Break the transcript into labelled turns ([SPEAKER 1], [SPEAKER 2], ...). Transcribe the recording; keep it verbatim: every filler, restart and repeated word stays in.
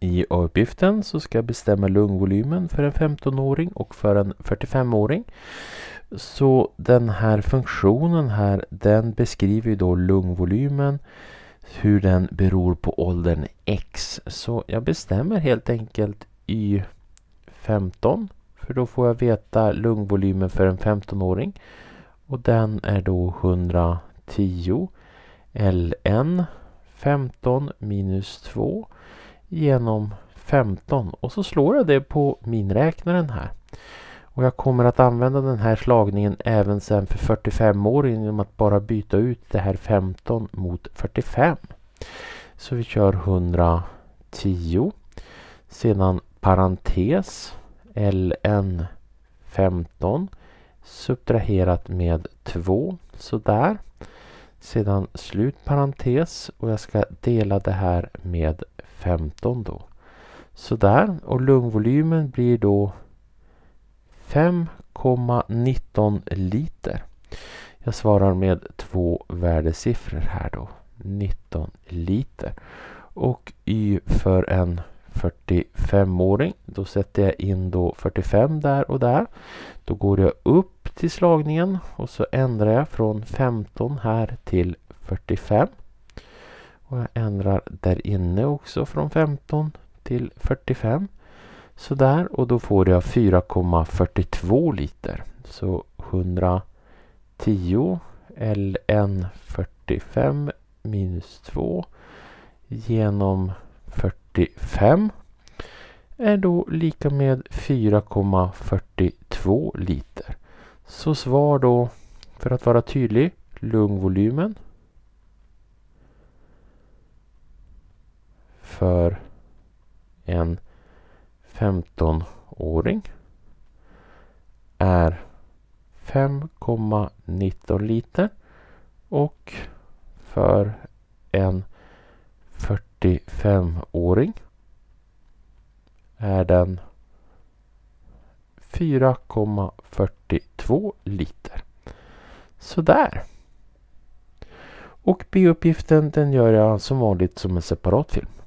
[SPEAKER 1] I A-uppgiften så ska jag bestämma lungvolymen för en femtonåring och för en fyrtiofemåring. Så den här funktionen här, den beskriver ju då lungvolymen, hur den beror på åldern X. Så jag bestämmer helt enkelt Y femton, för då får jag veta lungvolymen för en femtonåring. Och den är då hundratio ln femton minus två genom femton. Och så slår jag det på minräknaren här. Och jag kommer att använda den här slagningen även sen för fyrtiofemåringen genom att bara byta ut det här femton mot fyrtiofem. Så vi kör hundratio. Sedan parentes ln femton subtraherat med två. Sådär. Sedan slutparentes och jag ska dela det här med femton då. Sådär, och lungvolymen blir då fem komma nitton liter. Jag svarar med två värdesiffror här då. nitton liter. Och Y för en fyrtiofemåring. Då sätter jag in då fyrtiofem där och där. Då går jag upp till slagningen och så ändrar jag från femton här till fyrtiofem. Och jag ändrar där inne också från femton till fyrtiofem. Så där, och då får jag fyra komma fyrtiotvå liter. Så hundratio ln fyrtiofem minus två genom fyrtiofem är då lika med fyra komma fyrtiotvå liter. Så svar då, för att vara tydlig, lungvolymen för en femtonåring är fem komma nitton liter och för en fyrtiofemåring är den fyra komma fyrtiotvå liter. Så där. Och B-uppgiften, den gör jag som vanligt som en separat film.